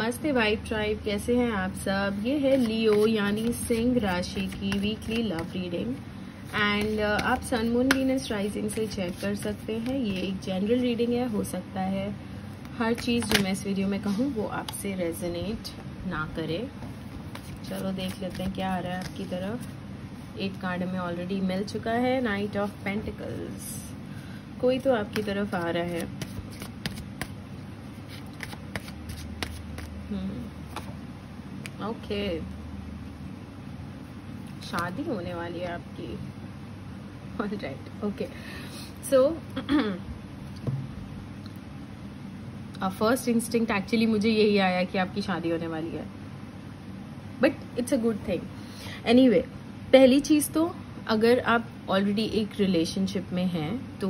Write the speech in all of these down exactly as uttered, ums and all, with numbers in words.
नमस्ते vibe tribe, कैसे हैं आप सब। ये है लियो यानी सिंह राशि की वीकली लव रीडिंग एंड आप सन मून वीनस राइजिंग से चेक कर सकते हैं। ये एक जनरल रीडिंग है, हो सकता है हर चीज़ जो मैं इस वीडियो में कहूँ वो आपसे रेजोनेट ना करे। चलो देख लेते हैं क्या आ रहा है आपकी तरफ। एक कार्ड में ऑलरेडी मिल चुका है, नाइट ऑफ पेंटिकल्स। कोई तो आपकी तरफ आ रहा है। Okay okay. शादी होने वाली है आपकी। Alright, okay. So first instinct actually मुझे यही आया कि आपकी शादी होने वाली है, but it's a good thing. Anyway, पहली चीज तो अगर आप ऑलरेडी एक रिलेशनशिप में हैं तो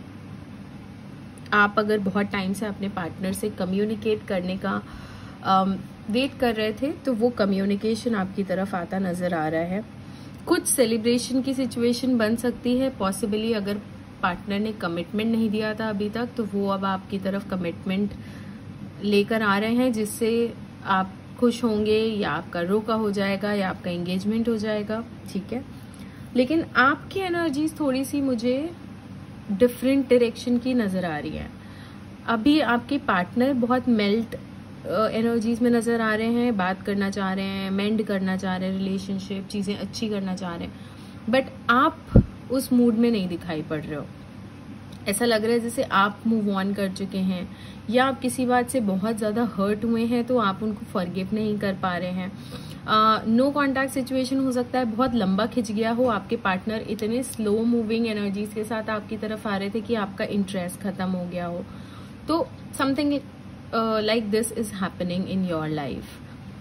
आप अगर बहुत टाइम से अपने पार्टनर से कम्युनिकेट करने का वेट um, कर रहे थे तो वो कम्युनिकेशन आपकी तरफ आता नजर आ रहा है। कुछ सेलिब्रेशन की सिचुएशन बन सकती है पॉसिबली। अगर पार्टनर ने कमिटमेंट नहीं दिया था अभी तक तो वो अब आपकी तरफ कमिटमेंट लेकर आ रहे हैं, जिससे आप खुश होंगे या आपका रोका हो जाएगा या आपका एंगेजमेंट हो जाएगा, ठीक है। लेकिन आपकी एनर्जीज थोड़ी सी मुझे डिफरेंट डायरेक्शन की नजर आ रही है। अभी आपके पार्टनर बहुत मेल्ट एनर्जीज uh, में नजर आ रहे हैं, बात करना चाह रहे हैं, मेंड करना चाह रहे हैं, रिलेशनशिप चीजें अच्छी करना चाह रहे हैं, बट आप उस मूड में नहीं दिखाई पड़ रहे हो। ऐसा लग रहा है जैसे आप मूव ऑन कर चुके हैं या आप किसी बात से बहुत ज्यादा हर्ट हुए हैं तो आप उनको फॉरगिव नहीं कर पा रहे हैं। नो कॉन्टैक्ट सिचुएशन हो सकता है, बहुत लंबा खिंच गया हो। आपके पार्टनर इतने स्लो मूविंग एनर्जीज के साथ आपकी तरफ आ रहे थे कि आपका इंटरेस्ट खत्म हो गया हो। तो something like this is happening in your life.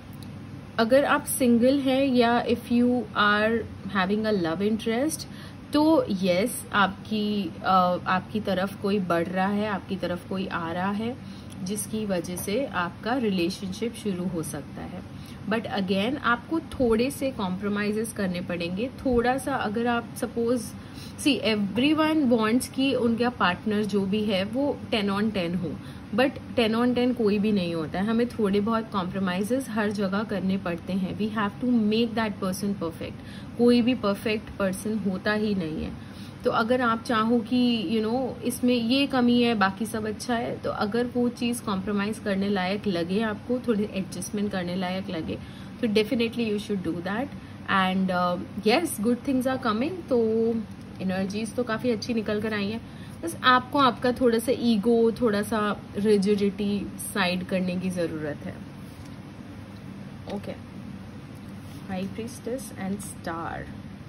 अगर आप सिंगल हैं या if you are having a love interest तो यस yes, आपकी uh, आपकी तरफ कोई बढ़ रहा है, आपकी तरफ कोई आ रहा है, जिसकी वजह से आपका रिलेशनशिप शुरू हो सकता है। बट अगेन आपको थोड़े से कॉम्प्रोमाइजेस करने पड़ेंगे। थोड़ा सा अगर आप सपोज सी एवरीवन वांट्स कि उनका पार्टनर जो भी है वो टेन ऑन टेन हो, बट टेन ऑन टेन कोई भी नहीं होता है। हमें थोड़े बहुत कॉम्प्रोमाइजेस हर जगह करने पड़ते हैं। We have to make that person perfect. कोई भी परफेक्ट पर्सन होता ही नहीं है। तो अगर आप चाहो कि यू you नो know, इसमें ये कमी है बाकी सब अच्छा है, तो अगर वो चीज़ कॉम्प्रोमाइज करने लायक लगे, आपको थोड़ी एडजस्टमेंट करने लायक लगे, तो definitely you should do that. And yes, good things are coming. तो एनर्जीज तो काफ़ी अच्छी निकल कर आई है। बस आपको आपका थोड़ा सा ईगो, थोड़ा सा रिजिडिटी साइड करने की ज़रूरत है। Okay, high priestess and star.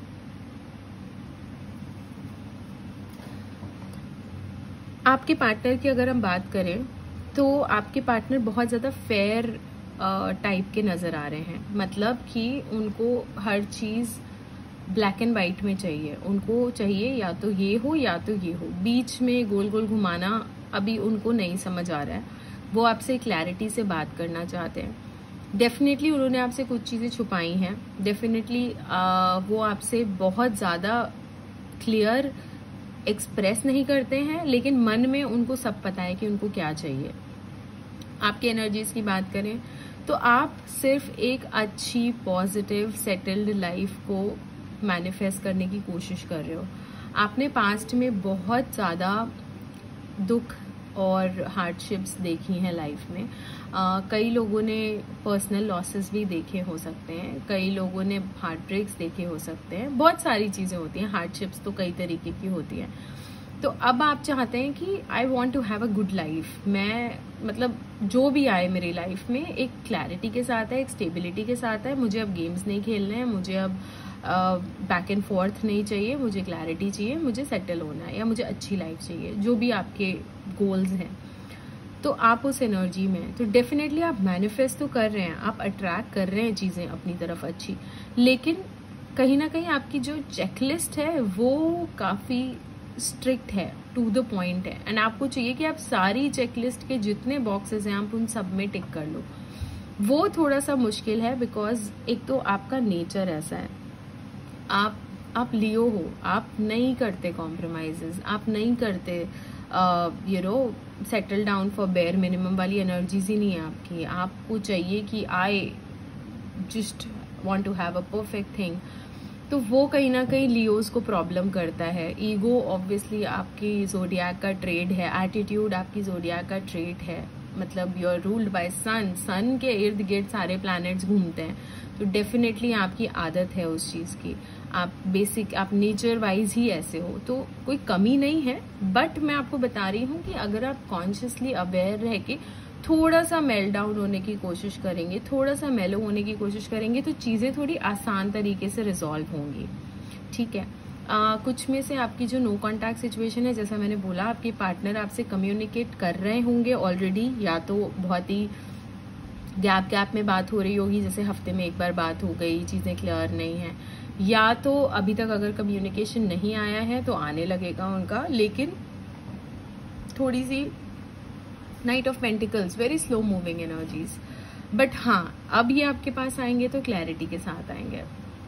आपके पार्टनर की अगर हम बात करें तो आपके पार्टनर बहुत ज़्यादा फेयर टाइप के नज़र आ रहे हैं। मतलब कि उनको हर चीज़ ब्लैक एंड वाइट में चाहिए। उनको चाहिए या तो ये हो या तो ये हो, बीच में गोल गोल घुमाना अभी उनको नहीं समझ आ रहा है। वो आपसे क्लैरिटी से बात करना चाहते हैं। डेफिनेटली उन्होंने आपसे कुछ चीज़ें छुपाई हैं। डेफिनेटली वो आपसे बहुत ज़्यादा क्लियर एक्सप्रेस नहीं करते हैं, लेकिन मन में उनको सब पता है कि उनको क्या चाहिए। आपकी एनर्जीज की बात करें तो आप सिर्फ एक अच्छी पॉजिटिव सेटल्ड लाइफ को मैनिफेस्ट करने की कोशिश कर रहे हो। आपने पास्ट में बहुत ज़्यादा दुख और हार्डशिप्स देखी हैं लाइफ में। आ, कई लोगों ने पर्सनल लॉसेस भी देखे हो सकते हैं, कई लोगों ने हार्ट ब्रेक्स देखे हो सकते हैं। बहुत सारी चीज़ें होती हैं, हार्डशिप्स तो कई तरीके की होती हैं। तो अब आप चाहते हैं कि I want to have a good life. मैं मतलब जो भी आए मेरी लाइफ में एक क्लैरिटी के साथ है, एक स्टेबिलिटी के साथ है। मुझे अब गेम्स नहीं खेलने हैं, मुझे अब बैक एंड फोर्थ नहीं चाहिए, मुझे क्लैरिटी चाहिए, मुझे सेटल होना है या मुझे अच्छी लाइफ चाहिए। जो भी आपके गोल्स हैं, तो आप उस एनर्जी में हैं। तो डेफिनेटली आप मैनिफेस्ट तो कर रहे हैं, आप अट्रैक्ट कर रहे हैं चीज़ें अपनी तरफ अच्छी, लेकिन कहीं ना कहीं आपकी जो चेकलिस्ट है वो काफ़ी स्ट्रिक्ट है, टू द पॉइंट है। एंड आपको चाहिए कि आप सारी चेकलिस्ट के जितने बॉक्सेस हैं आप उन सब में टिक कर लो। वो थोड़ा सा मुश्किल है बिकॉज एक तो आपका नेचर ऐसा है, आप आप लियो हो, आप नहीं करते कॉम्प्रोमाइजेस, आप नहीं करते you know settle down for bare minimum वाली एनर्जीज ही नहीं है आपकी। आपको चाहिए कि I just want to have a perfect thing, तो वो कहीं ना कहीं लियोज को प्रॉब्लम करता है। ईगो ऑब्वियसली आपकी जोडियाक का ट्रेड है, एटीट्यूड आपकी जोडियाक का ट्रेड है, मतलब you are ruled by sun, sun के इर्द गिर्द सारे प्लैनेट्स घूमते हैं, तो डेफिनेटली आपकी आदत है उस चीज की, आप बेसिक आप नेचर वाइज ही ऐसे हो, तो कोई कमी नहीं है। बट मैं आपको बता रही हूँ कि अगर आप कॉन्शियसली अवेयर रह के थोड़ा सा मेल्ट डाउन होने की कोशिश करेंगे, थोड़ा सा मेलो होने की कोशिश करेंगे, तो चीजें थोड़ी आसान तरीके से रिजॉल्व होंगी। ठीक है, आ, कुछ में से आपकी जो नो कॉन्टैक्ट सिचुएशन है, जैसा मैंने बोला, आपके पार्टनर आपसे कम्युनिकेट कर रहे होंगे ऑलरेडी, या तो बहुत ही गैप गैप में बात हो रही होगी, जैसे हफ्ते में एक बार बात हो गई, चीजें क्लियर नहीं है, या तो अभी तक अगर कम्युनिकेशन नहीं आया है तो आने लगेगा उनका, लेकिन थोड़ी सी knight of pentacles, very slow moving energies. But हाँ, अब ये आपके पास आएंगे तो क्लैरिटी के साथ आएंगे।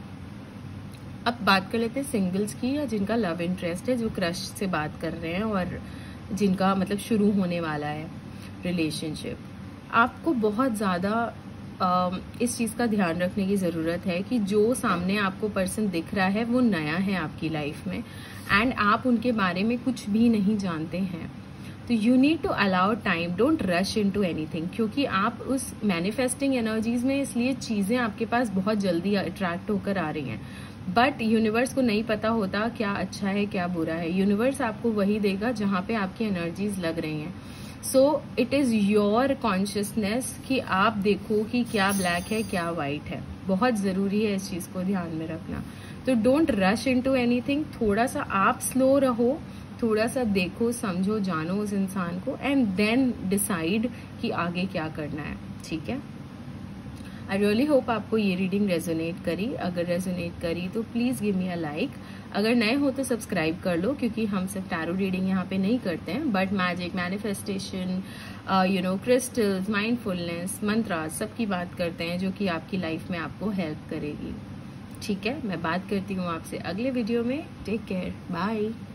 अब बात कर लेते हैं सिंगल्स की, या जिनका लव इंटरेस्ट है, जो क्रश से बात कर रहे हैं और जिनका मतलब शुरू होने वाला है रिलेशनशिप। आपको बहुत ज़्यादा इस चीज़ का ध्यान रखने की ज़रूरत है कि जो सामने आपको पर्सन दिख रहा है वो नया है आपकी लाइफ में, एंड आप उनके बारे में कुछ भी नहीं जानते हैं। तो you need to allow time, don't rush into anything, क्योंकि आप उस मैनिफेस्टिंग एनर्जीज में, इसलिए चीज़ें आपके पास बहुत जल्दी अट्रैक्ट होकर आ रही हैं। बट यूनिवर्स को नहीं पता होता क्या अच्छा है क्या बुरा है, यूनिवर्स आपको वही देगा जहाँ पे आपकी एनर्जीज लग रही हैं। So it is your consciousness कि आप देखो कि क्या ब्लैक है क्या वाइट है, बहुत ज़रूरी है इस चीज़ को ध्यान में रखना। तो डोंट रश इनटू एनीथिंग, थोड़ा सा आप स्लो रहो, थोड़ा सा देखो, समझो, जानो उस इंसान को, एंड देन डिसाइड कि आगे क्या करना है। ठीक है, आई रियली होप आपको ये रीडिंग रेजोनेट करी। अगर रेजोनेट करी तो please give me a like. अगर नए हो तो सब्सक्राइब कर लो, क्योंकि हम सिर्फ टैरो रीडिंग यहाँ पे नहीं करते हैं, but magic, manifestation, you know crystals, mindfulness, mantra, सब की बात करते हैं, जो कि आपकी लाइफ में आपको हेल्प करेगी। ठीक है, मैं बात करती हूँ आपसे अगले वीडियो में। Take care, bye.